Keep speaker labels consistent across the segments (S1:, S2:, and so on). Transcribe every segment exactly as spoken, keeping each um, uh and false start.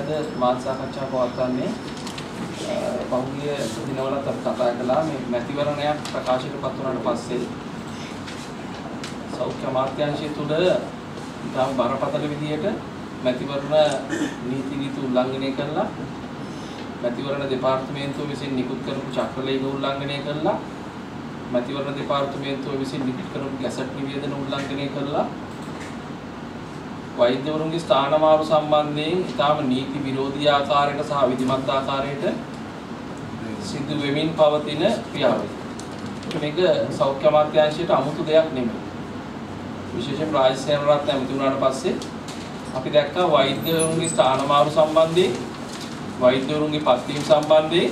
S1: අද මාධ්‍ය සාකච්ඡා පවත්වන්නේ පහුගිය දිනවලත් අපි කතා කළා මේ මැතිවරණයක් ප්‍රකාශයටපත් වුණාට පස්සේ සෞඛ්‍ය අමාත්‍යාංශය තුළ ඉතාම බරපතල විදියට මැතිවරණ නීති රීති උල්ලංඝනය කළා. මැතිවරණ දෙපාර්තමේන්තුව විසින් නිකුත් කරපු චක්‍රලේඛ උල්ලංඝනය කළා. මැතිවරණ දෙපාර්තමේන්තුව විසින් නිකුත් කරපු ගැසට් නිවේදන උල්ලංඝනය කළා. වෛද්‍යවරුන්ගේ ස්ථානමාරු සම්බන්ධයෙන් ඉතාම නීති විරෝධී ආකාරයට සහ විධිමත් ආකාරයට සිදු වෙමින් පවතින ක්‍රියාවලිය. මේක සෞඛ්‍ය අමාත්‍යාංශයට අමුතු දෙයක් නෙමෙයි. විශේෂයෙන් රාජසේන රත්න ඇමති වුණාට පස්සේ අපි දැක්කා වෛද්‍යවරුන්ගේ ස්ථානමාරු සම්බන්ධයෙන් වෛද්‍යවරුන්ගේ පත්වීම සම්බන්ධයෙන්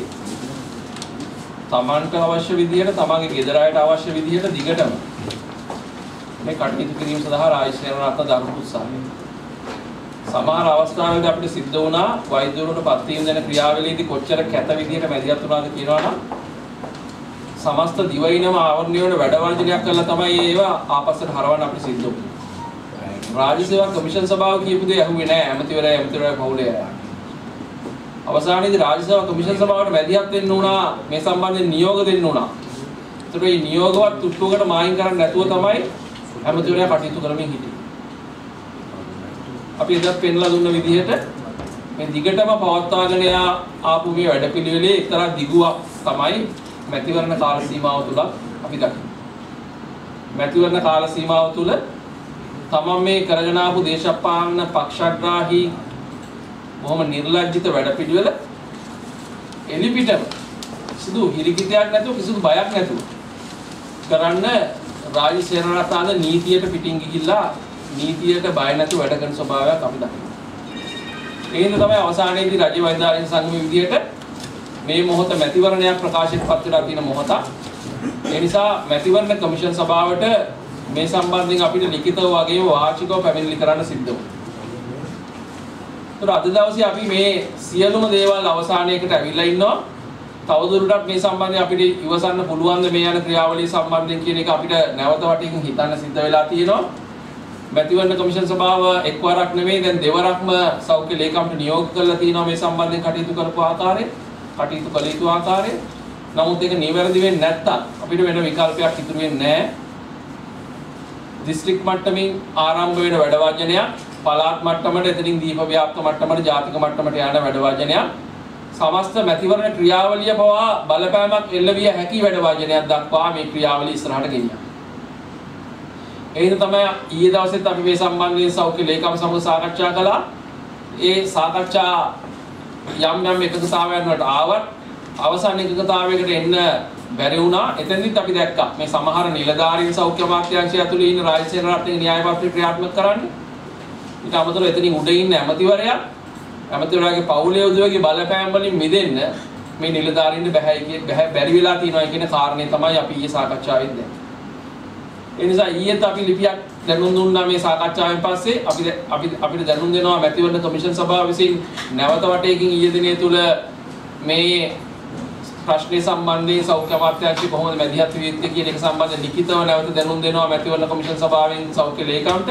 S1: තමන්ට අවශ්‍ය විදිහට තමන්ගේ ගෙදර අයට අවශ්‍ය විදිහට දිගටම මේ කටයුතු කිරීම සඳහා රාජසේන රත්න දරපු උත්සාහය. සමහර අවස්ථාවලදී අපිට සිද්ධ වුණා වෛද්‍යවරුන්ට පත්වීම දෙන ක්‍රියාවලියේදී කොච්චර කැත විදිහට මැදිහත් වුණාද කියනවා නම් සමස්ත දිවයිනම ආවරණය වන වැඩ වර්ජනයක් කරලා තමයි ඒවා ආපස්සට හරවන්න අපිට සිද්ධ වුනේ. රාජ්‍ය සේවා කමිෂන් සභාව කියපු දේ ඇහුවේ නැහැ ඇමතිවරයා ඇමතිවරයා පවුලේ අය. අවසානයේදී රාජ්‍ය සේවා කමිෂන් සභාවට මැදිහත් වෙන්න උනා මේ සම්බන්ධයෙන් නියෝග දෙන්න උනා. ඒතර මේ නියෝගවත් තුට්ටුවකට මායින් කරන්න නැතුව තමයි ඇමතිවරයා කටයුතු කරමින් හිටියේ. අපි එදත් පෙන්ලා දුන්න විදිහට මේ දිගටම පවත්වාගෙන ආපු මේ වැඩපිළිවෙලේ එක්තරා දිගුවක් තමයි මැතිවරණ කාල සීමාව තුල අපි දකින්නේ. මැතිවරණ කාල සීමාව තුල තමන් මේ කරගෙන ආපු දේශපාලන පක්ෂග්‍රාහී බොහොම නිර්ලජ්ජිත වැඩපිළිවෙල එලිපිටම සිදු හිරිකිතයක් නැතුව කිසිදු බයක් නැතුව කරන්න රාජ්‍ය සේනාධිපති නීතියට පිටින් ගිහිල්ලා නීතියට බය නැතුව වැඩ කරන ස්වභාවයක් අපි දකිනවා. ඒ හින්දා තමයි අවසානයේදී රජ්‍ය වෛද්‍යාලය සංගමයේ විදියට මේ මොහොත මැතිවරණයක් ප්‍රකාශයටපත් වෙලා තියෙන මොහොත. ඒ නිසා මැතිවරණ කමිෂන් සභාවට මේ සම්බන්ධයෙන් අපිට ලිඛිතව වගේම වාචිකව පැමිණිලි කරන්න සිද්ධ වුණා. ඒතර අද දවසේ අපි මේ සියලුම දේවල් අවසානයකට ඇවිල්ලා ඉන්නවා. තවදුරටත් මේ සම්බන්ධයෙන් අපිට ඉවසන්න පුළුවන් ද මේ යන ක්‍රියාවලිය සම්බන්ධයෙන් කියන එක අපිට නැවත වටින් හිතන්න සිද්ධ වෙලා තියෙනවා. මැතිවරණ කමිෂන් සභාව එක්වරක් නෙමෙයි දැන් දෙවරක්ම සෞඛ්‍ය ලේකම්ට නියෝග කරලා තියෙනවා මේ සම්බන්ධයෙන් කටයුතු කරපු ආකාරය, කටයුතු කළ යුතු ආකාරය. නමුත් ඒක නිවැරදි වෙන්නේ නැත්තම් අපිට වෙන විකල්පයක් ඉතුරු වෙන්නේ නැහැ. දිස්ත්‍රික් මට්ටමින් ආරම්භ වෙන වැඩ වර්ජනයක්, පළාත් මට්ටමට, එතනින් දීප ව්‍යාප්ත මට්ටමට, ජාතික මට්ටමට යන වැඩ වර්ජනයක්, සමස්ත මැතිවරණ ක්‍රියාවලිය පවා බලපෑමක් එල්ල විය හැකි වැඩ වර්ජනයක් දක්වා මේ ක්‍රියාවලිය ඉස්සරහට ගෙනියනවා. ඒ තමයි ඊයේ දවසෙත් අපි මේ සම්බන්ධයෙන් සෞඛ්‍ය ලේකම් සමග සාකච්ඡා කළා. ඒ සාකච්ඡා යම් යම් එකකතාවයන් වලට ආවත් අවසාන එකකතාවයකට එන්න බැරි වුණා. එතෙන්දිත් අපි දැක්කා මේ සමහර නිලධාරීන් සෞඛ්‍ය අමාත්‍යාංශය ඇතුළේ ඉන්න රාජසේන රත්නගේ න්‍යාය පත්‍රය ක්‍රියාත්මක කරන්නේ. ඊට අමතරව එතනින් උඩ ඉන්න ඇමතිවරයා ඇමතිවරයාගේ පවුලේ උදවියගේ බලපෑම් වලින් මිදෙන්න මේ නිලධාරීන්ට බැහැ කිය බැරි වෙලා තියෙනවා කියන කාරණේ තමයි අපි ඊයේ සාකච්ඡාවෙන් දැක්කේ. ඒ නිසා ඊයේත් අපි ලිපියක් දැනුම් දුන්නා මේ සාකච්ඡාවෙන් පස්සේ අපි අපි අපිට දැනුම් දෙනවා මැතිවරණ කමිෂන් සභාව විසින් නැවත වටයකින් ඊයේ දිනේ තුල මේ ප්‍රශ්නේ සම්බන්ධයෙන් සෞඛ්‍ය අමාත්‍යාංශය කොහොමද මැදිහත් වී ඉන්නේ කියන එක සම්බන්ධව ලිඛිතව නැවත දැනුම් දෙනවා මැතිවරණ කමිෂන් සභාවෙන් සෞඛ්‍ය ලේකම්ට.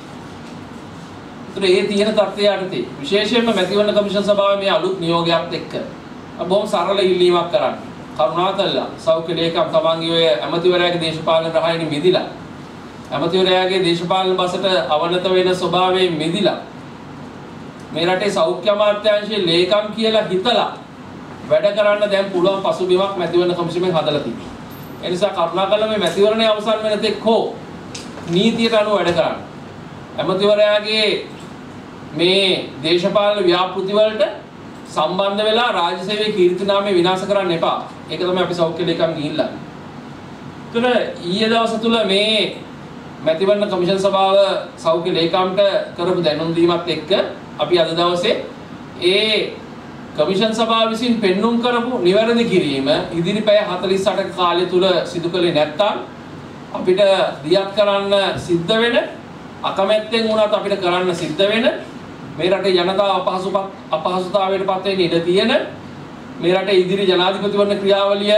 S1: ඒතර ඒ තියෙන තත්ත්වය යටතේ විශේෂයෙන්ම මැතිවරණ කමිෂන් සභාවේ මේ අලුත් නියෝගයත් එක්ක බොහොම සරල ඉල්ලීමක් කරන්නේ. කරුණාකරලා සෞඛ්‍ය ලේකම් තමන්ගේ ඔය ඇමතිවරයාගේ දේශපාලන රහයෙන් මිදිලා ඇමතිවරයාගේ දේශපාලන බසට අවනත වෙන ස්වභාවයෙන් මිදිලා මේ රටේ සෞඛ්‍ය අමාත්‍යාංශයේ ලේකම් කියලා හිතලා වැඩ කරන්න දැන් පුළුවන් පසුබිමක් මැතිවරණ කමිෂනුවෙන් හදලා තියෙනවා. ඒ නිසා කරුණාකරලා මේ මැතිවරණය අවසන් වෙන තෙක් හෝ නීතියට අනුව වැඩ කරන්න. ඇමතිවරයාගේ මේ දේශපාලන ව්‍යාපෘති වලට සම්බන්ධ වෙලා රාජ්‍ය සේවයේ කීර්ති නාමය විනාශ කරන්න එපා. ඒක තමයි අපි සෞඛ්‍ය ලේකම් ගිහිල්ලා. ඒතර ඊයේ දවස් තුල මේ මැතිවරණ කමිෂන් සභාව සෞඛ්‍ය ලේකම්ට කරපු දැනුම් දීමත් එක්ක අපි අද දවසේ ඒ කමිෂන් සභාව විසින් පෙන්눔 කරපු නිවැරදි කිරීම ඉදිරි පැය හතළිස් අටක කාලය තුල සිදු කළේ නැත්නම් අපිට දියත් කරන්න සිද්ධ වෙන අකමැත්තෙන් වුණත් අපිට කරන්න සිද්ධ වෙන මේ රටේ ජනතාව අපහසුපත් අපහසුතාවයට පත් වෙන්න ඉඩ තියෙන මේ රටේ ඉදිරි ජනාධිපතිවරණ ක්‍රියාවලිය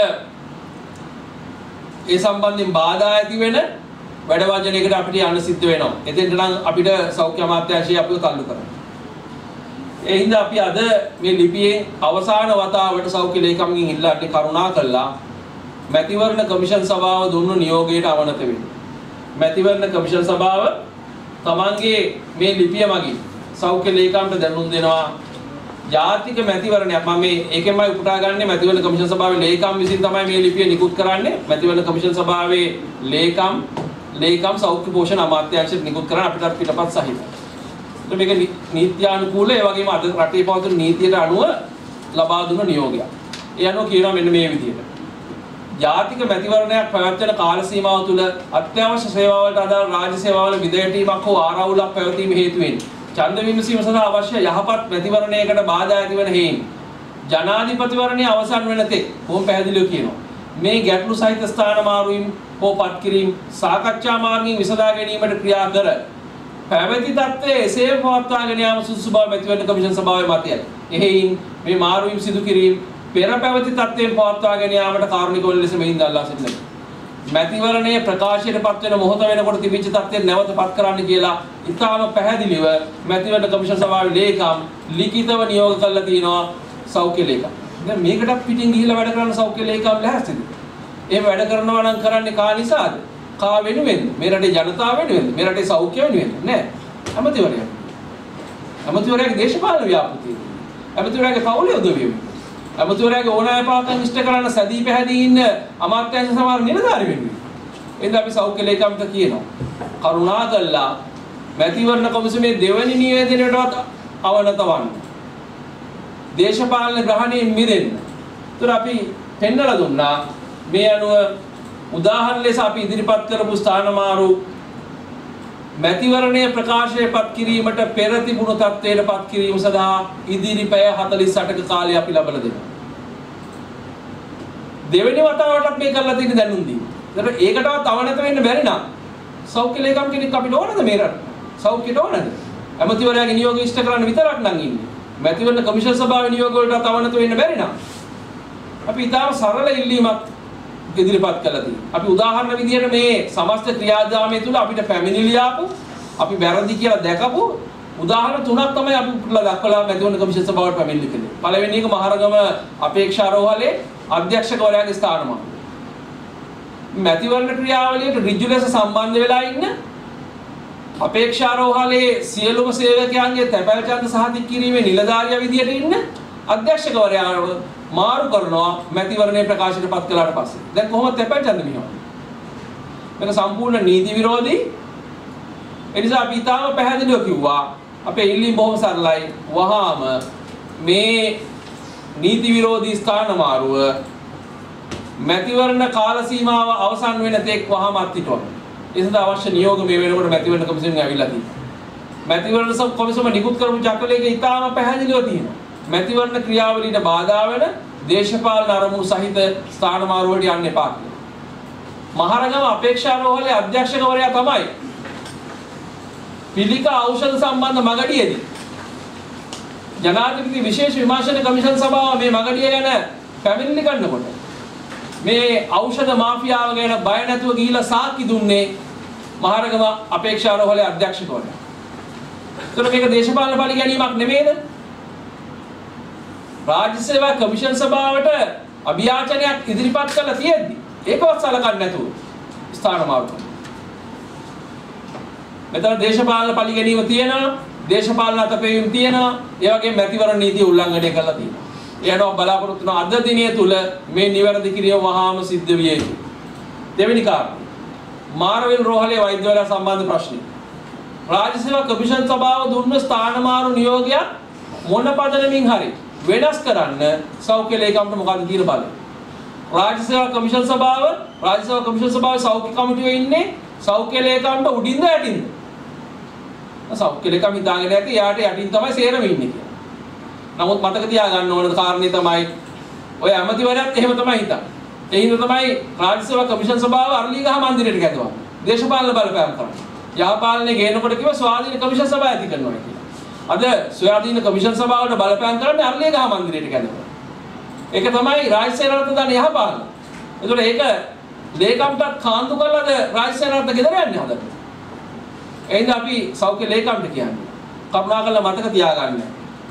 S1: ඒ සම්බන්ධයෙන් බාධා ඇති වෙන වැඩ වර්ජනයකට අපිට යන්න සිද්ධ වෙනවා. එතෙන්ට නම් අපිට සෞඛ්‍ය අමාත්‍යාංශය අපිව තල්ලු කරනවා. ඒ හින්දා අපි අද මේ ලිපියෙන් අවසාන වතාවට සෞඛ්‍ය ලේකම්ගෙන් ඉල්ලන්නේ කරුණා කළා මැතිවරණ කමිෂන් සභාව දුන්නු නියෝගයට අවනත වෙන්න. මැතිවරණ කමිෂන් සභාව තමන්ගේ මේ ලිපිය මගින් සෞඛ්‍ය ලේකම්ට දැනුම් දෙනවා ජාතික මැතිවරණයක්. මම මේ ඒකෙන්මයි උපුටා ගන්නේ මැතිවරණ කමිෂන් සභාවේ ලේකම් විසින් තමයි මේ ලිපිය නිකුත් කරන්නේ. මැතිවරණ කමිෂන් සභාවේ ලේකම් ලේකම් සෞඛ්‍ය පෝෂණ අමාත්‍යාංශයට නිකුත් කරන අපිට පිටපත් සහිත. මේක නීත්‍යානුකූල ඒ වගේම අද රටේ පවතින නීතියට අනුව ලබා දුන්න නියෝගයක්. ඒ අනුව කියනවා මෙන්න මේ විදිහට. ජාතික මැතිවරණයක් පැවැත්වෙන කාල සීමාව තුළ අත්‍යවශ්‍ය සේවාවලට අදාළ රාජ්‍ය සේවාවල විදයටීමක් හෝ ආරවුලක් පැවතීම හේතුවෙන් ඡන්ද විමසීම සඳහා අවශ්‍ය යහපත් මැතිවරණයකට බාධා ඇතිවන හේයින් ජනාධිපතිවරණය අවසන් වන තෙක් කොහොම පැහැදිලිව කියනවා මේ ගැටලු සහිත ස්ථාන මාරුවීම් හෝ පත් කිරීම සාකච්ඡා මාර්ගයෙන් විසඳා ගැනීමට ක්‍රියා කර පැවති තත්ත්වයේ එසේ පවත්වාගෙන යාම සුදුසු බව මැතිවරණ කමිෂන් සභාවේ මතයයි. එහෙයින් මේ මාරුවීම් සිදු කිරීම පෙර පැවති තත්ත්වයෙන් පවත්වාගෙන යාමට කාරුණික වන ලෙස මෙහින් දල්ලා සිටිනවා. මැතිවරණයේ ප්‍රකාශයට පත් වෙන මොහොත වෙනකොට තිබිච්ච තත්ත්වයෙන් නැවත පත් කරන්න කියලා ඉතාම පැහැදිලිව මැතිවරණ කමිෂන් සභාවේ ලේකම් ලිඛිතව නියෝග කළා තියෙනවා සෞඛ්‍ය ලේකම්. දැන් මේකට පිටින් ගිහිල්ලා වැඩ කරන සෞඛ්‍ය ලේකම් ලැහැස්තිද? එහෙම වැඩ කරනවා නම් කරන්නේ කා නිසාද? කා වෙනුවෙන්ද? මේ රටේ ජනතාව වෙනුවෙන්ද? මේ රටේ සෞඛ්‍ය වෙනුවෙන්ද? නෑ. ඇමතිවරයා. ඇමතිවරයාගේ දේශපාලන ව්‍යාපෘතිය. ඇමතිවරයාගේ පවුලේ උදවිය. ඇමතිවරයාගේ ඕනෑපාකම් ඉෂ්ට කරන්න සැදී පැහැදී ඉන්න අමාත්‍යාංශ සමහර නිලධාරි වෙනුවෙන්. එහෙනම් අපි සෞඛ්‍ය ලේකම්ට කියනවා. කරුණාකරලා මැතිවරණ කොමිසමේ දෙවැනි නිවේදනයටවත් අවනත වන්න. දේශපාලන ග්‍රහණයෙන් මිදෙන්න. ඒතර අපි පෙන්නලා දුන්නා මේ අනුව උදාහරණ ලෙස අපි ඉදිරිපත් කරපු ස්ථානමාරු මැතිවරණයේ ප්‍රකාශයපත් කිරීමට පෙර තිබුණු තත්ත්වයටපත් කිරීම සඳහා ඉදිරි පැය හතළිස් අටක කාලය අපි ලබා දෙනවා. දෙවෙනි වතාවටත් මේ කරලා තියෙන දැනුම් දීම. ඒතර ඒකටවත් අවනත වෙන්න බැරි නම් සෞඛ්‍ය ලේකම් කෙනෙක් අපිට ඕනද මේ රට? සෞඛ්‍යට ඕනද? ඇමතිවරයාගේ නියෝග ඉෂ්ට කරන්න විතරක් නම් ඉන්නේ. මැතිවරණ කමිෂන් සභාවේ නියෝග වලට අවනත වෙන්න බැරි නම් අපි ඉතාම සරල ඉල්ලීමක් ඉදිරිපත් කළා තියෙනවා. අපි උදාහරණ විදියට මේ සමස්ත ක්‍රියාදාමය තුළ අපිට පැමිණිලි ආපු අපි වැරදි කියලා දැකපු උදාහරණ තුනක් තමයි අපි පුරලා දක්වලා මැතිවරණ කමිෂන් සභාවට පැමිණිලි කළේ. පළවෙනි එක මහරගම අපේක්ෂා රෝහලේ අධ්‍යක්ෂකවරයාගේ ස්ථානමාන. මැතිවරණ ක්‍රියාවලියට ඍජු ලෙස සම්බන්ධ වෙලා ඉන්න අපේක්ෂා රෝහලේ සියලුම සේවකයන්ගේ තැපැල් ඡන්ද සහතික කිරීමේ නිලධාරියා විදියට ඉන්න අධ්‍යක්ෂකවරයාව මාරු කරනවා මැතිවරණයේ ප්‍රකාශයට පත් කළාට පස්සේ. දැන් කොහොමද තැපැල් ඡන්ද මිනිහවන්නේ? මේක සම්පූර්ණ නීති විරෝධී. ඒ නිසා අපි තාම පැහැදිලිව කිව්වා අපේ ඉල්ලීම බොහොම සරලයි. වහාම මේ නීති විරෝධී ස්ථාන මාරුව මැතිවරණ කාල සීමාව අවසන් වෙන තෙක් වහාම අත්හිටවන්න. ඒ සඳහා අවශ්‍ය නියෝග මේ වෙනකොට මැතිවරණ කොමිසමෙන් ඇවිල්ලා තියෙනවා. මැතිවරණ කොමිසම නිකුත් කරපු චක්‍රලේඛ ඉතාම පැහැදිලිව තියෙනවා. මැතිවරණ ක්‍රියාවලියට බාධා වෙන දේශපාලන අරමුණු සහිත ස්ථාන මාරුවට යන්න එපා කියලා. මහරගම අපේක්ෂා රෝහලේ අධ්‍යක්ෂකවරයා තමයි පිළිකා ඖෂධ සම්බන්ධ මගඩියේදී ජනාධිපති විශේෂ විමර්ශන කමිෂන් සභාව මේ මගඩිය ගැන පැමිණිලි කරනකොට මේ ඖෂධ මාෆියාව ගැන බය නැතුව ගිහිලා සාක්ෂි දුන්නේ මහරගම අපේක්ෂා රෝහලේ අධ්‍යක්ෂකවරයා. ඒතර මේක දේශපාලන බලි ගැනීමක් නෙමෙයිද? රාජ්‍ය සේවා කමිෂන් සභාවට අභියාචනයක් ඉදිරිපත් කළා තියෙද්දි ඒකවත් සලකන්නේ නැතුව ස්ථාන මාරු කරනවා. මෙතන දේශපාලන පලි ගැනීම තියෙනවා, දේශපාලන අතපෙවීම තියෙනවා, ඒ වගේම මැතිවරණ නීතිය උල්ලංඝනය කරලා තියෙනවා. එයනවා බලාපොරොත්තු වෙන අද දිනය තුල මේ නිවැරදි කිරීම වහාම සිද්ධ විය යුතුයි. දෙවෙනි කාරණා මාරවිල් රෝහලේ වෛද්‍යවරයා සම්බන්ධ ප්‍රශ්නය. රාජ්‍ය සේවා කමිෂන් සභාව දුන්න ස්ථාන මාරු නියෝගයක් මොන පදනමින් හරි වෙනස් කරන්න සෞඛ්‍ය ලේකම්ට මොකද කියන බලය. රාජ්‍ය සේවා කමිෂන් සභාව රාජ්‍ය සේවා කමිෂන් සභාවේ සෞඛ්‍ය කමිටුවේ ඉන්නේ සෞඛ්‍ය ලේකම්ට උඩින්ද යටින්ද? සෞඛ්‍ය ලේකම් හිතාගෙන ඇති යාට යටින් තමයි සේරම ඉන්නේ කියලා. නමුත් මතක තියාගන්න ඕන කාරණේ තමයි ඔය ඇමතිවරයාත් එහෙම තමයි හිතන්නේ. ඒ හින්දා තමයි රාජ්‍ය සේවා කමිෂන් සභාව අරලිගහ මන්දිරයට ගැදුවා. දේශපාලන බලපෑම් කරනවා. යහපාලනේ ගේනකොට කිව්ව ස්වාධීන කමිෂන් සභාව ඇති කරනවා කියලා. අද ස්වාධීන කමිෂන් සභාවට බලපෑම් කරන්නේ අරලිගහ මන්දිරයට ගැදුවා. ඒක තමයි රාජ්‍ය සේනාධිපති දාන යහපාලන. ඒතකොට ඒක ලේකම්ටත් කාන්දු කරලාද රාජ්‍ය සේනාධිපති ගෙදර යන්නේ හදන්න. එහෙනම් අපි සෞඛ්‍ය ලේකම්ට කියන්නේ කරුණාකරලා මතක තියාගන්න.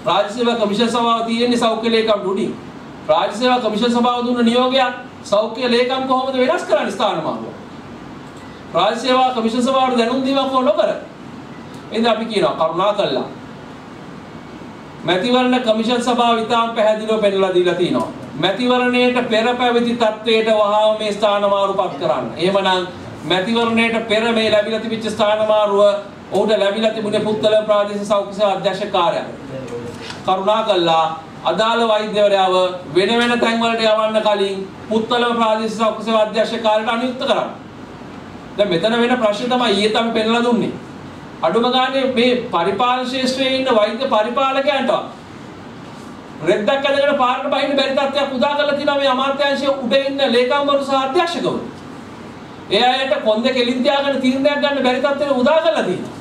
S1: රාජ්‍ය සේවා කමිෂන් සභාව තියෙන්නේ සෞඛ්‍ය ලේකම් උඩින්. රාජ්‍ය සේවා කමිෂන් සභාව දුන්න නියෝගයක් සෞඛ්‍ය ලේකම් කොහොමද වෙනස් කරන්නේ ස්ථානමානව? රාජ්‍ය සේවා කමිෂන් සභාවට දැනුම් දීමක් නොකර. එහෙනම් අපි කියනවා කරුණාකරලා මැතිවරණ කමිෂන් සභාව විතාම් පැහැදිලිව පෙන්නලා දීලා තිනවා. මැතිවරණයට පෙර පැවති තත්වයට වහාම මේ ස්ථානමාරුපත් කරන්න. එහෙමනම් මැතිවරණයට පෙර මේ ලැබිලා තිබිච්ච ස්ථානමාරුව ඔහුට ලැබිලා තිබුණේ පුත්තලම ප්‍රාදේශීය සෞඛ්‍ය සේවා අධ්‍යක්ෂ කාර්යාලය. කරුණාකරලා අදාළ වෛද්‍යවරයාව වෙන වෙන තැන් වලට යවන්න කලින් පුත්තලම ප්‍රාදේශීය සෞඛ්‍ය සේවා අධ්‍යක්ෂ කාර්යාලයට අනුයුක්ත කරන්න. දැන් මෙතන වෙන ප්‍රශ්නේ තමයි ඊයේ තමයි පෙන්නලා දුන්නේ. අඩුම ගානේ මේ පරිපාලන ශාස්ත්‍රයේ ඉන්න වෛද්‍ය පරිපාලකයන්ට රෙද්දක් ඇදගෙන පාරට බහින්න බැරි තත්ත්වයක් උදා කරලා තියෙනවා මේ අමාත්‍යාංශයේ උඩ ඉන්න ලේකම්වරු සහ අධ්‍යක්ෂකවරු. ඒ අයට කොන්ද කෙලින් තියාගෙන තීරණයක් ගන්න බැරි තත්ත්වෙට උදා කරලා තියෙනවා.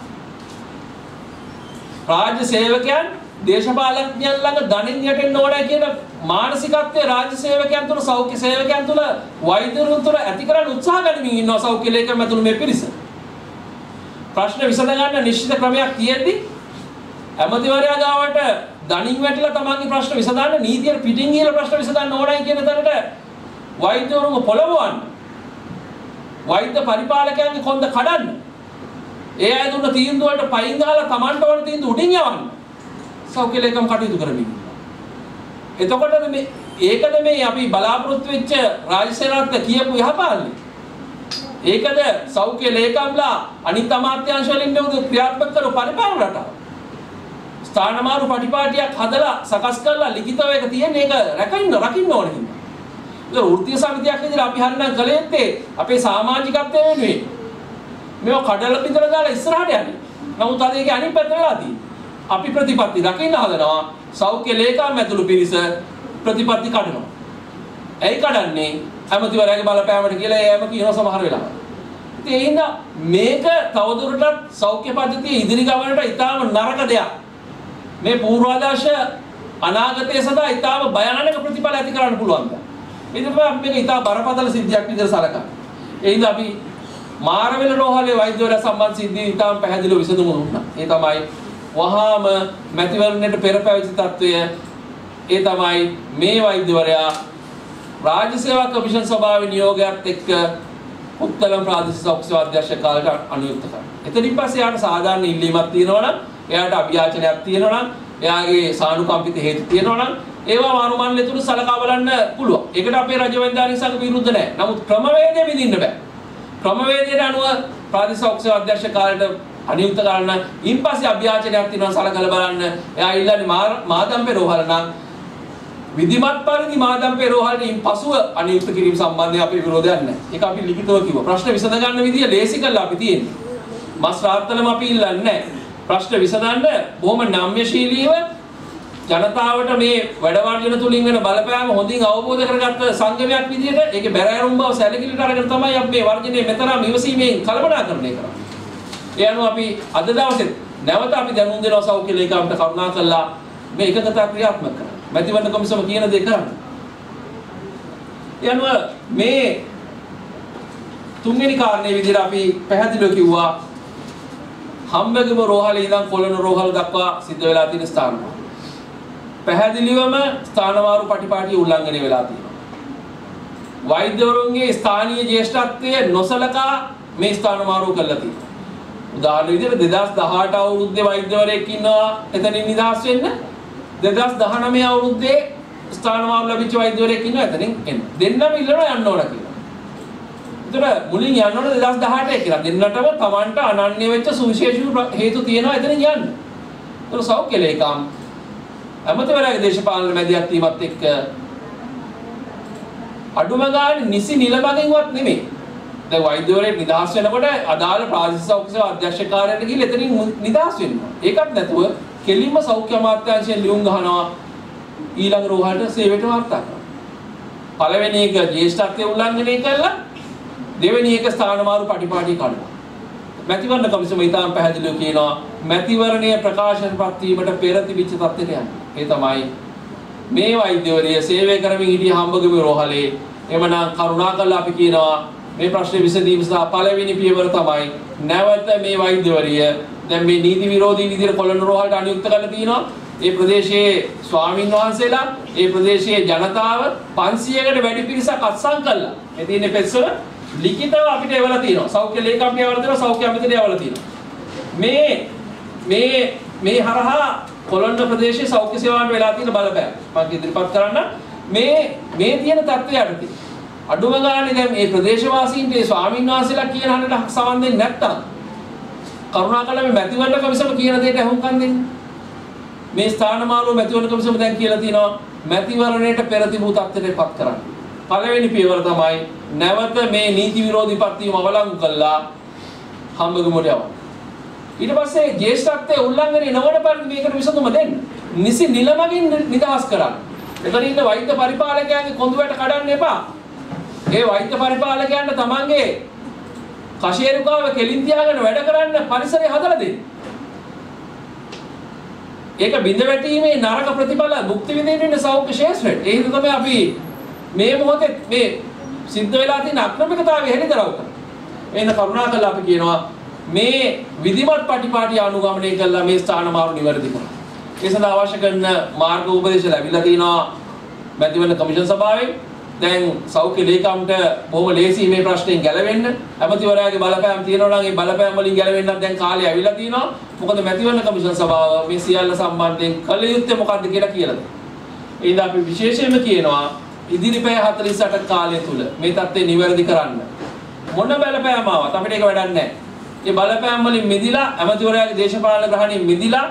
S1: රාජ්‍ය සේවකයන් දේශපාලඥයන් ළඟ ධනෙන් යටෙන්න ඕනේ කියන මානසිකත්වයේ රාජ්‍ය සේවකයන් තුළ සෞඛ්‍ය සේවකයන් තුළ වෛද්‍යවරුන් තුළ ඇති කරන්න උත්සාහ ගනිමින් ඉන්නවා සෞඛ්‍ය ලේකම් ඇතුළු මේ පිරිස. ප්‍රශ්න විසඳ ගන්න නිශ්චිත ක්‍රමයක් තියෙද්දි ඇමතිවරයා ගාවට ධනින් වැටිලා තමන්ගේ ප්‍රශ්න විසඳන්න නීතියට පිටින් ගිහලා ප්‍රශ්න විසඳන්න ඕනයි කියන තැනට වෛද්‍යවරුන්ව පොළවවන්න. වෛද්‍ය පරිපාලකයන්ගේ කොන්ද කඩන්න. ඒ අය දුන්න තීන්දුව වලට පයින් ගහලා තමන්ට ඕන තීන්දුව උඩින් යවන්න. සෞඛ්‍ය ලේකම් කටයුතු කරමින්. එතකොට මේ ඒකද මේ අපි බලාපොරොත්තු වෙච්ච රාජ්‍ය සේනාධිපති කියපු යහපාලනේ. ඒකද සෞඛ්‍ය ලේකම්ලා අනිත් අමාත්‍යාංශ වලින් නේද ක්‍රියාත්මක කරු පරිපාලන රටාව. ස්ථානමාරු පටිපාටියක් හදලා සකස් කරලා ලිඛිතව එක තියෙන එක රැකින්න රකින්න ඕනේ හින්දා. ඒක වෘත්තීය සමිතියක් විදිහට අපි හරිනම් කළ යුත්තේ අපේ සමාජිකත්වය වෙනුවෙන්. මේව කඩලා බිඳලා දාලා ඉස්සරහට යන්නේ. නමුත් අද ඒකේ අනිත් පැත්ත වෙලා තියෙන්නේ. අපි ප්‍රතිපත්ති රකින්න හදනවා සෞඛ්‍ය ලේකම් ඇතුළු පිරිස ප්‍රතිපත්ති කඩනවා. ඇයි කඩන්නේ? ඇමතිවරයාගේ බලපෑමට කියලා එයාම කියනවා සමහර වෙලාවට. ඉතින් ඒ හින්දා මේක තවදුරටත් සෞඛ්‍ය පද්ධතිය ඉදිරි ගමනට ඉතාම නරක දෙයක්. මේ පූර්වාදර්ශ අනාගතයේ සදා ඉතාම භයානක ප්‍රතිඵල ඇති කරන්න පුළුවන්. ඒ තමයි අපි මේක ඉතා බරපතල සිද්ධියක් විදිහට සලකන්නේ. ඒ හින්දා අපි මාරවෙල රෝහලේ වෛද්‍යවරයා සම්බන්ධ සිද්ධිය ඉතාම පැහැදිලිව විසඳුම දුන්නා. ඒ තමයි වහාම මැතිවරණයට පෙර පැවති තත්වය. ඒ තමයි මේ වෛද්‍යවරයා රාජ්‍ය සේවා කමිෂන් සභාවේ නියෝගයත් එක්ක උත්තලම් ප්‍රාදේශීය සෞඛ්‍ය සේවා අධ්‍යක්ෂ කාර්යාලයට අනුයුක්ත කරනවා. එතනින් පස්සේ යාට සාධාරණ ඉල්ලීමක් තියෙනවා නම්, එයාට අභියාචනයක් තියෙනවා නම්, එයාගේ සානුකම්පිත හේතු තියෙනවා නම් ඒවා මාරුමණ්ඩලය තුල සලකා බලන්න පුළුවන්. ඒකට අපේ රජවැන්දානික සංඝ විරුද්ධ නැහැ. නමුත් ක්‍රමවේදය විඳින්න බෑ. ක්‍රමවේදයට අනුව ප්‍රාදේශීය සෞඛ්‍ය සේවා අධ්‍යක්ෂ කාර්යාලයට අනියුක්ත කරන්න ඉන්පස්සේ අභියාචනයක් තියෙනවා සලකලා බලන්න. එයා ඉල්ලන්නේ මාදම්පේ රෝහල නම් විධිමත් පරිදි මාදම්පේ රෝහලෙන් පසුව අනියුක්ත කිරීම සම්බන්ධයෙන් අපි විරෝධයක් නැහැ. ඒක අපි ලිඛිතව කිව්වා. ප්‍රශ්න විසඳ ගන්න විදිය ලේසි කරලා අපි තියෙන්නේ. මස් රාත්තලම අපි ඉල්ලන්නේ නැහැ. ප්‍රශ්න විසඳන්න බොහොම නම්‍යශීලීව ජනතාවට මේ වැඩ වර්ජන තුලින් වෙන බලපෑම හොඳින් අවබෝධ කරගත්ත සංගමයක් විදියට ඒකේ බැරෑරුම් බව සැලකිලිට අරගෙන තමයි අපි මේ වර්ජනයේ මෙතරම් ඉවසීමෙන් කළමනාකරණය කරන්නේ. ඒ අනුව අපි අද දවසේ නැවත අපි දැනුම් දෙනවා සෞඛ්‍ය ලේකම්ට කරුණා කළා මේ එකකතා ක්‍රියාත්මක කරන්න. මැතිවරණ කොමිසම කියන දේ කරන්න. ඒ අනුව මේ තුන්වෙනි කාරණේ විදිහට අපි පැහැදිලිව කිව්වා හම්බෙගම රෝහලේ ඉඳන් කොළඹ රෝහල දක්වා සිද්ධ වෙලා තියෙන ස්ථාන. පැහැදිලිවම ස්ථානවාරු පටිපාටිය උල්ලංඝනය වෙලා තියෙනවා. වෛද්‍යවරුන්ගේ ස්ථානීය ජ්‍යෙෂ්ඨත්වය නොසලකා මේ ස්ථානවාරු කළා තියෙනවා. උදාහරණ විදිහට දෙදාස් දහඅට අවුරුද්දේ වෛද්‍යවරයෙක් ඉන්නවා එතනින් නිදහස් වෙන්න. දෙදාස් දහනවය අවුරුද්දේ ස්ථානමාරු ලැබිච්ච වෛද්‍යවරයෙක් ඉන්නවා එතනින් එන්න. දෙන්නම ඉල්ලනවා යන්න ඕන කියලා. ඒතර මුලින් යන්න ඕන දෙදාස් දහඅටේ කියලා. දෙන්නටම Tamanට අනන්‍ය වෙච්ච සුවිශේෂී හේතු තියෙනවා එතනින් යන්න. ඒතර සෞඛ්‍ය ලේකම් අමතවරයාගේ දේශපාලන මැදිහත් වීමත් එක්ක අඩුම ගානේ නිසි නිලමකින්වත් නෙමෙයි. දැන් වෛද්‍යවරයෙක් නිදහස් වෙනකොට අදාළ ප්‍රාදේශීය සෞඛ්‍ය සේවා අධ්‍යක්ෂ කාර්යාලයට ගිහින් එතනින් නිදහස් වෙනවා. ඒකත් නැතුව කෙලින්ම සෞඛ්‍ය අමාත්‍යාංශයෙන් ලියුම් ගහනවා ඊළඟ රෝහලට සේවයට වාර්තා කරනවා. පළවෙනි එක ජ්‍යෙෂ්ඨත්වයේ උල්ලංඝනය කළා දෙවෙනි එක ස්ථානමාරු පටිපාටි කඩනවා. මැතිවරණ කොමිසම ඊටාම් පැහැදිලිව කියනවා මැතිවරණයේ ප්‍රකාශනපත් වීමට පෙර තිබිච්ච තත්ත්වයට යන්නේ. ඒ තමයි මේ වෛද්‍යවරිය සේවය කරමින් හිටිය හම්බගම රෝහලේ එමනම් කරුණාකරලා අපි කියනවා මේ ප්‍රශ්නේ විසඳීම සඳහා පළවෙනි පියවර තමයි නැවත මේ වෛද්‍යවරිය දැන් මේ නීති විරෝධී විදිහට කොළඹ රෝහලට අනියුක්ත කරලා තිනවා. ඒ ප්‍රදේශයේ ස්වාමීන් වහන්සේලා ඒ ප්‍රදේශයේ ජනතාව පන්සියයකට වැඩි පිරිසක් අත්සන් කළා. මේ තියෙන පෙත්සල ලිඛිතව අපිට එවලා තියෙනවා. සෞඛ්‍ය ලේකම්ගේ එවලා තියෙනවා, සෞඛ්‍ය අමාත්‍යාංශයේ එවලා තියෙනවා. මේ මේ මේ හරහා කොළඹ ප්‍රදේශයේ සෞඛ්‍ය සේවාවට වෙලා තියෙන බලපෑම මම ඉදිරිපත් කරන්න මේ මේ තියෙන තත්ත්වය යටතේ අඩුම ගානේ දැන් මේ ප්‍රදේශවාසීන්ට ඒ ස්වාමීන් වහන්සේලා කියන හඬට සවන් දෙන්නේ නැත්තම් කරුණාකරලා මේ මැතිවරණ කමිසම කියන දෙයට අහුම්කම් දෙන්න. මේ ස්ථානමාලුව මැතිවරණ කමිසම දැන් කියලා තියෙනවා මැතිවරණයට පෙර තිබූ තත්ත්වයටපත් කරන්න. පළවෙනි පියවර තමයි නැවත මේ නීති විරෝධී පත්වීම අවලංගු කළා හම්බගමුවට යවන්න. ඊට පස්සේ ජේෂ්ඨත්වයේ උල්ලංඝනය නොවන පරිදි මේකට විසඳුම දෙන්න. නිසි නිලමකින් නිදහස් කරන්න. එතන ඉන්න වෛද්‍ය පරිපාලකයන්ගේ කොඳුයට කඩන්න එපා. ඒ වෛද්‍ය පරිපාලකයන්ට තමන්ගේ කෂේරුකාව කෙලින් තියාගෙන වැඩ කරන්න පරිසරය හදලා දෙන්න. ඒක බිඳ වැටීමේ නරක ප්‍රතිඵල භුක්ති විඳින්න සෞඛ්‍ය ශාස්ත්‍රයට. ඒ හින්දා තමයි අපි මේ මොහොතේ මේ සිද්ධ වෙලා තියෙන අක්‍රමිකතාවය හෙළිදරව් කරන්නේ. එහෙනම් කරුණාකරලා අපි කියනවා මේ විධිමත් පටිපාටි අනුගමනය කළා මේ ස්ථාන මාරු නිවැරදි කරනවා. ඒ සඳහා අවශ්‍ය කරන මාර්ග උපදේශ ලැබිලා තිනවා මැතිවරණ කමිෂන් සභාවෙන්. දැන් සෞඛ්‍ය ලේකම්ට බොහොම ලේසි මේ ප්‍රශ්نين ගැලවෙන්න. ඇමතිවරයාගේ බලපෑම් තියෙනවා නම් ඒ බලපෑම් වලින් ගැලවෙන්නත් දැන් කාලය ඇවිල්ලා තිනවා. මොකද මැතිවරණ කමිෂන් සභාව මේ සියල්ල සම්බන්ධයෙන් කළ යුත්තේ මොකක්ද කියලා කියලා දෙනවා. ඒ ඉඳන් අපි විශේෂයෙන්ම කියනවා ඉදිරි පැය හතළිස් අට කාලය තුල මේ தත්ත්වය නිවැරදි කරන්න. මොන බලපෑම ආවත් අපිට ඒක වැඩක් නැහැ. ඒ බලපෑම් වලින් මිදිලා ඇමතිවරයාගේ දේශපාලන ග්‍රහණයෙන් මිදිලා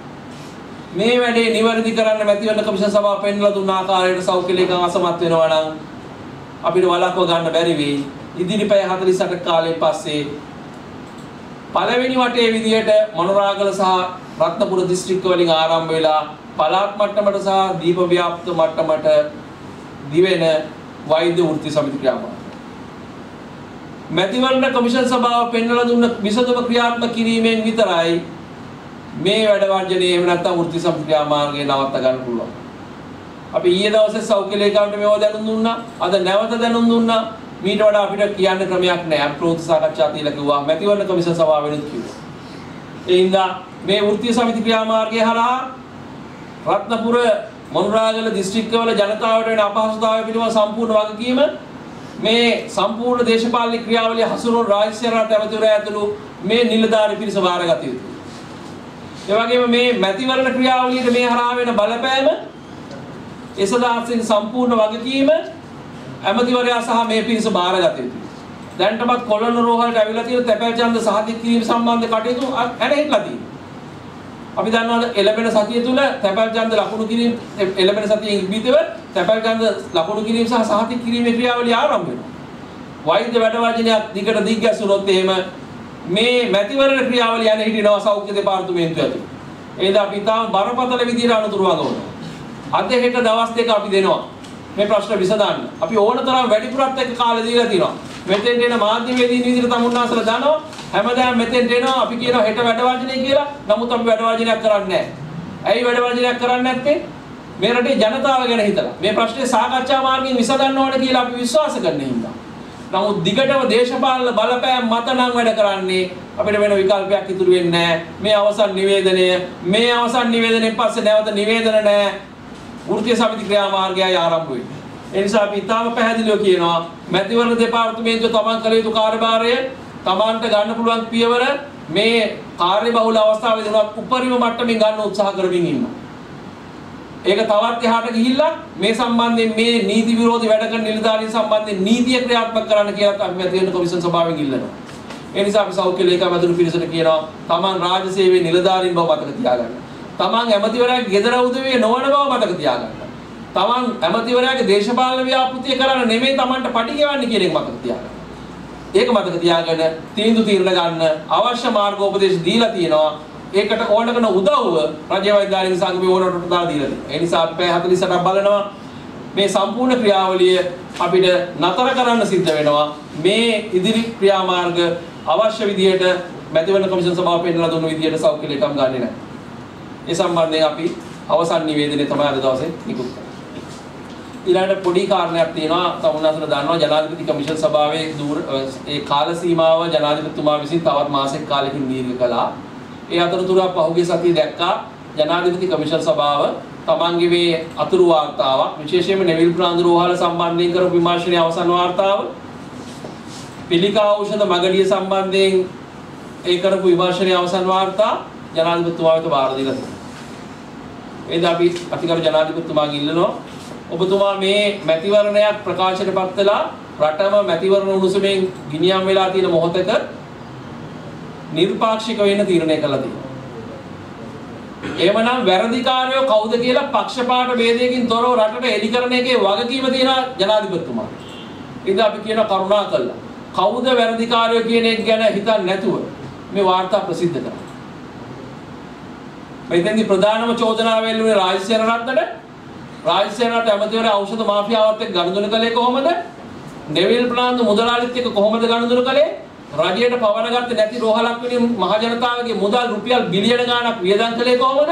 S1: මේ වැඩේ නිවැරදි කරන්න මැතිවරණ කමිෂන් සභාව පෙන්වලා දුන්න ආකාරයට සෞඛ්‍ය ලේකම් අසමත් වෙනවා නම් අපිට වළක්ව ගන්න බැරි වෙයි. ඉදිරි පැය හතළිස් අට කාලයෙන් පස්සේ පළවෙනි වටේ විදියට මොනරාගල සහ රත්නපුර දිස්ත්‍රික්ක වලින් ආරම්භ වෙලා පළාත් මට්ටමට සහ දීප ව්‍යාප්ත මට්ටමට දිවෙන වෛද්‍ය වෘත්ති සමිති ක්‍රියාමාර්ග මැතිවරණ කමිෂන් සභාව පෙන්වලා දුන්න විසඳුම ක්‍රියාත්මක කිරීමෙන් විතරයි මේ වැඩ වර්ජනයේ එහෙම නැත්නම් වෘත්ති සමිති ක්‍රියාමාර්ගය නවත්ත ගන්න පුළුවන්. අපි ඊයේ දවසේ සෞඛ්‍ය ලේකම්ට මේව දැනුම් දුන්නා. අද නැවත දැනුම් දුන්නා. මීට වඩා අපිට කියන්න ක්‍රමයක් නැහැ. අප්‍රෝත් සාකච්ඡා තියලා කිව්වා මැතිවරණ කමිෂන් සභාවෙනුත් කිව්වා. ඒ හින්දා මේ වෘත්ති සමිති ක්‍රියාමාර්ගය හරහා රත්නපුර මොනරාගල දිස්ත්‍රික්කවල ජනතාවට වෙන අපහසුතාවය පිළිබඳ සම්පූර්ණ වගකීම මේ සම්පූර්ණ දේශපාලනික ක්‍රියාවලිය හසුරුවන රාජ්‍ය සේනාවට ඇමතිවරයා ඇතුළු මේ නිලධාරි පිරිස බාරගත යුතුයි. ඒ වගේම මේ මැතිවරණ ක්‍රියාවලියට මේ හරහා වෙන බලපෑම එසදාසින් සම්පූර්ණ වගකීම ඇමතිවරයා සහ මේ පිරිස බාරගත යුතුයි. දැන්ටමත් කොළොන්න රෝහලට ඇවිල්ලා තියෙන තැපැල් ඡන්ද සහතික කිරීම සම්බන්ධ කටයුතු ඇරෙහිලා තියෙනවා. අපි දන්නවා එළඹෙන සතිය තුල තැපැල් ඡන්ද ලකුණු කිරීම එළඹෙන සතියෙන් ඉබිතව තැපැල් ඡන්ද ලකුණු කිරීම සහ සහතික කිරීමේ ක්‍රියාවලිය ආරම්භ වෙනවා. වෛද්‍ය වැඩ වාජනයක් දිගට දිග්ගැසුනොත් එහෙම මේ මැතිවරණ ක්‍රියාවලිය යන හිටිනවා සෞඛ්‍ය දෙපාර්තමේන්තුව ඇතුළේ. ඒ නිසා අපි තාම බරපතල විදියට අනුතුරු වගවනවා. අද හෙට දවස් දෙක අපි දෙනවා මේ ප්‍රශ්න විසඳන්න. අපි ඕන තරම් වැඩිපුරත් එක්ක කාලය දීලා තියෙනවා. මෙතෙන්ට එන මාධ්‍යවේදීන් විදිහට තමුන්නාසලා දනවා හැමදාම මෙතෙන්ට එනවා අපි කියනවා හෙට වැඩ වාජනය කියලා. නමුත් අපි වැඩ වාජනයක් කරන්නේ නැහැ. ඇයි වැඩ වාජනයක් කරන්නේ නැත්තේ? මේ රටේ ජනතාව ගැන හිතලා. මේ ප්‍රශ්නේ සාකච්ඡා මාර්ගයෙන් විසඳන්න ඕන කියලා අපි විශ්වාස කරන හින්දා. නමුත් දිගටම දේශපාලන බලපෑම් මත නම් වැඩ කරන්නේ අපිට වෙන විකල්පයක් ඉතුරු වෙන්නේ නැහැ. මේ අවසන් නිවේදනය මේ අවසන් නිවේදනයෙන් පස්සේ නැවත නිවේදන නැහැ. වෘත්තීය සමිති ක්‍රියාමාර්ගයයි ආරම්භ වෙන්නේ. ඒ නිසා අපි ඉතාම පැහැදිලිව කියනවා මැතිවරණ දෙපාර්තමේන්තුව තමන් කළ යුතු කාර්යභාරය තමන්ට ගන්න පුළුවන් පියවර මේ කාර්යබහුල අවස්ථාවේදී උනත් උපරිම මට්ටමින් ගන්න උත්සාහ කරමින් ඉන්නවා. ඒක තවත් එහාට ගිහිල්ලා මේ සම්බන්ධයෙන් මේ නීති විරෝධී වැඩ කරන නිලධාරීන් සම්බන්ධයෙන් නීතිය ක්‍රියාත්මක කරන්න කියලා අපි මැතිවරණ කමිෂන් සභාවෙන් ඉල්ලනවා. ඒ නිසා අපි සෞඛ්‍ය ලේකම් ඇතුළු පිරිසට කියනවා තමන් රාජ්‍ය සේවයේ නිලධාරීන් බව මතක තියාගන්න. තමන් ඇමතිවරයාගේ ගෙදර උදවිය නොවන බව මතක තියාගන්න. තමන් ඇමතිවරයාගේ දේශපාලන ව්‍යාපෘතිය කරන්න නෙමෙයි තමන්ට පඩි ගෙවන්නේ කියන එක මතක තියාගන්න. ඒක මතක තියාගෙන තීන්දුව తీරන ගන්න අවශ්‍ය මාර්ගෝපදේශ දීලා තියෙනවා. ඒකට ඕන කරන උදව්ව රජ්‍ය වෛද්‍යාලය සංගමයේ ඕනකට දාලා දීලා තියෙනවා. ඒ නිසා අපි පැය හතළිස් අටක් බලනවා මේ සම්පූර්ණ ක්‍රියාවලිය අපිට නතර කරන්න සිද්ධ වෙනවා. මේ ඉදිරි ක්‍රියාමාර්ග අවශ්‍ය විදියට මැතිවරණ කමිෂන් සභාව පෙන්නලා දුන්න විදියට සෞඛ්‍ය ලේකම් ගන්නේ නැහැ. ඒ සම්බන්ධයෙන් අපි අවසන් නිවේදනය තමයි අද දවසේ නිකුත් කරන්නේ. ඊළඟට පොඩි කාරණයක් තියෙනවා තමුන්නාසල දන්නවා ජනාධිපති කමිෂන් සභාවේ දූර ඒ කාල සීමාව ජනාධිපතිතුමා විසින් තවත් මාසෙක කාලෙකින් දීර්ඝ කළා. ඒ අතරතුර පහුගිය සතියේ දැක්කා ජනාධිපති කමිෂන් සභාව තමන්ගේ මේ අතුරු වාර්තාවක් විශේෂයෙන්ම නෙවිල් ප්‍රනාන්දු රෝහල සම්බන්ධයෙන් කරපු විමර්ශනයේ අවසන් වාර්තාව පිළිකා ඖෂධ මගඩිය සම්බන්ධයෙන් ඒ කරපු විමර්ශනයේ අවසන් වාර්තා ජනාධිපතිතුමා වෙත බාර දීලා තියෙනවා. එද අපි අතිගරු ජනාධිපතිතුමාගෙන් ඉල්ලනවා ඔබතුමා මේ මැතිවරණයක් ප්‍රකාශයටපත් කළා රටම මැතිවරණ උණුසුමෙන් ගිනියම් වෙලා තියෙන මොහොතක නිර්පාක්ෂික වෙන්න තීරණය කළා තියෙනවා. එහෙමනම් වැරදිකාරයෝ කවුද කියලා පක්ෂපාත ભેදයකින් තොරව රටට එලි කරන එකේ වගකීම තියෙන ජනාධිපතිතුමා. ඉතින් අපි කියන කරුණා කළා. කවුද වැරදිකාරයෝ කියන එක ගැන හිතන්නේ නැතුව මේ වාර්තා ප්‍රසිද්ධ කරා. මෙතෙන්දි ප්‍රධානම චෝදනාව වෙල්ලුනේ රාජ්‍ය සේනාරත්නට. රාජ්‍ය සේනාරත්න ඇමතිවරයා ඖෂධ මාෆියාවත් එක්ක ගනුදෙනු කළේ කොහොමද? නෙවිල් ප්‍රනාන්දු මුදලාලිත් එක්ක කොහොමද ගනුදෙනු කළේ? රජයට පවර ගත්තේ නැති රෝහලක් වෙනින් මහ ජනතාවගේ මුදල් රුපියල් බිලියන ගාණක් වියදම් කළේ කොහොමද?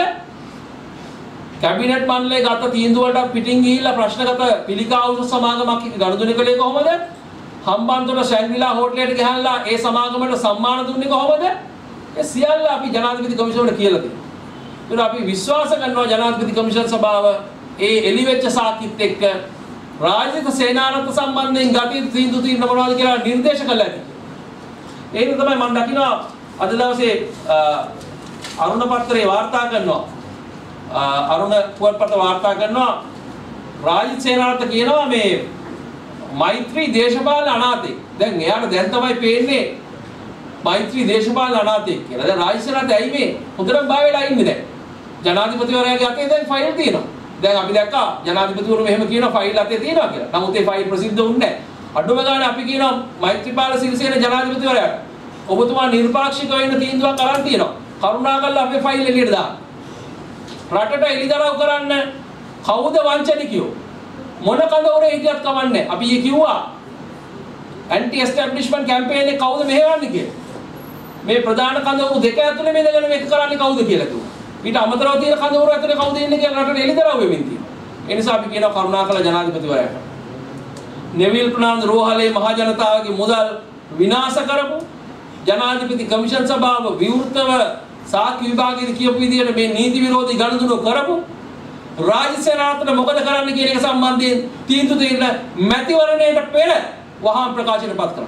S1: කැබිනට් මණ්ඩලයේ ගත තීන්දුව වලට පිටින් ගිහිල්ලා ප්‍රශ්නගත පිළිකා ඖෂධ සමාගමක් එක්ක ගනුදෙනු කළේ කොහොමද? හම්බන්තොට ශැන්විලා හෝටලයට ගහලා ඒ සමාගමට සම්මාන දුන්නේ කොහොමද? ඒ සියල්ල අපි ජනාධිපති කමිෂනුවට කියලා තියෙනවා. ඒක අපි විශ්වාස කරනවා ජනාධිපති කමිෂන් සභාව ඒ එලිවෙච්ච සාක්කිත් එක්ක රාජ්‍යක සේනාරත්න සම්බන්ධයෙන් ගතිය තීන්දුව తీරන මොනවද කියලා නිර්දේශ කළා. ඒක තමයි මම දකිනවා අද දවසේ අරුණ පත්‍රයේ වාර්තා කරනවා අරුණ පුවත්පත වාර්තා කරනවා රාජ්‍ය සේනාරත්න කියනවා මේ මෛත්‍රී දේශපාලන අනාතේ. දැන් එයාට දැන් තමයි පේන්නේ මෛත්‍රී දේශපාලන අනාතේ කියලා. දැන් රාජ්‍ය සේනාරත්න ඇයි මේ හොඳටම බය වෙලා ඉන්නේ දැන්. ජනාධිපතිවරයාගේ අතේ දැන් ෆයිල් තියෙනවා. දැන් අපි දැක්කා ජනාධිපතිවරු මෙහෙම කියනවා ෆයිල් අතේ තියෙනවා කියලා. නමුත් ඒ ෆයිල් ප්‍රසිද්ධ වුණේ නැහැ. අඩුම ගානේ අපි කියනවා මෛත්‍රීපාල සිරිසේන ජනාධිපතිවරයාට ඔබතුමා නිර්පාක්ෂික වෙන්න තීන්දුවක් අරන් තියෙනවා. කරුණාකරලා අපේ ෆයිල් එළියට දාන්න. රටට එළිදරව් කරන්න කවුද වංචනිකයෝ? මොන කඳවුරේ හිටියත් කමන්නේ. අපි ඊ කිව්වා ඇන්ටි එස්ටැබ්ලිෂ්මන්ට් කැම්පේන් එක කවුද මෙහෙවන්නේ කියලා. මේ ප්‍රධාන කඳවුරු දෙක ඇතුලේ මේ දෙකම එක කරන්නේ කවුද කියලා කිව්වා. ඊට අමතරව තියෙන කඳවුරු ඇතුලේ කවුද ඉන්නේ කියලා රටට එළිදරව් වෙමින් තියෙනවා. ඒ නිසා අපි කියනවා කරුණාකරලා ජනාධිපතිවරයාට නෙවිල් ප්‍රනාන්දු රෝහලේ මහ ජනතාවගේ මුදල් විනාශ කරපු ජනාධිපති කමිෂන් සභාව විවෘතව සාක්ෂි විභාගයේ කියපු විදිහට මේ නීති විරෝධී ගනුදෙනු කරපු රාජ්‍ය සේනාරත්න මොකද කරන්න කියන එක සම්බන්ධයෙන් තීන්දුව తీරන මැතිවරණයට පෙර වහාම ප්‍රකාශයටපත් කරනවා.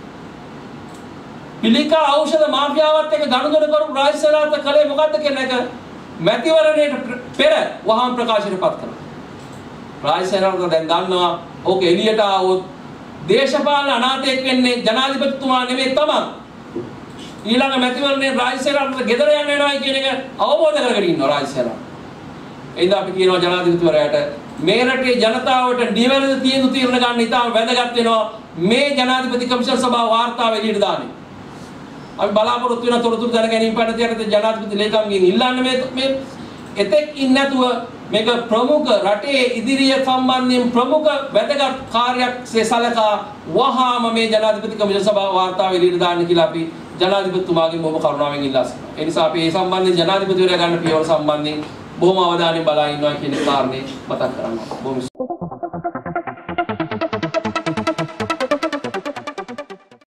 S1: පිළිකා ඖෂධ මාෆියාවත් එක්ක ගනුදෙනු කරපු රාජ්‍ය සේනාරත්න කලේ මොකද්ද කියන එක මැතිවරණයට පෙර වහාම ප්‍රකාශයටපත් කරනවා. රාජ්‍ය සේනාරත්න දැන් දන්නවා ඕක එළියට ආවොත් දේශපාලන අනාථයෙක් වෙන්නේ ජනාධිපතිතුමා නෙමෙයි තමන්. ඊළඟ මැතිවරණයේ රාජ්‍ය සේනාරත්න ගෙදර යන්න වෙනවා කියන එක අවබෝධ කරගෙන ඉන්නවා රාජ්‍ය සේනාරත්න. එයිද අපි කියනවා ජනාධිපතිවරයාට මේ රටේ ජනතාවට නිවැරදි තීන්දුව తీරන ගන්න ඉතාම වැදගත් වෙනවා මේ ජනාධිපති කමිෂන් සභාව වාර්තාව එළියට දාන්නේ. අපි බලාපොරොත්තු වෙන තොරතුරු දැන ගැනීම පැනතියට ජනාධිපති ලේකම්ගෙන් ඉල්ලන්නේ මේ මේ එතෙක් ඉන්නේ නැතුව මේක ප්‍රමුඛ රටේ ඉදිරිය සම්බන්ධයෙන් ප්‍රමුඛ වැදගත් කාර්යයක් සලකා වහාම මේ ජනාධිපති කමිෂන් සභාව වාර්තාව එළියට දාන්න කියලා අපි ජනාධිපතිතුමාගෙන් බොහොම කරුණාවෙන් ඉල්ලා සිටිනවා. ඒ නිසා අපි මේ සම්බන්ධයෙන් ජනාධිපතිවරයා ගන්න පියවර සම්බන්ධයෙන් බොහොම අවධානයෙන් බලා ඉන්නවා කියන කාරණේ මතක් කරගන්නවා. බොහොම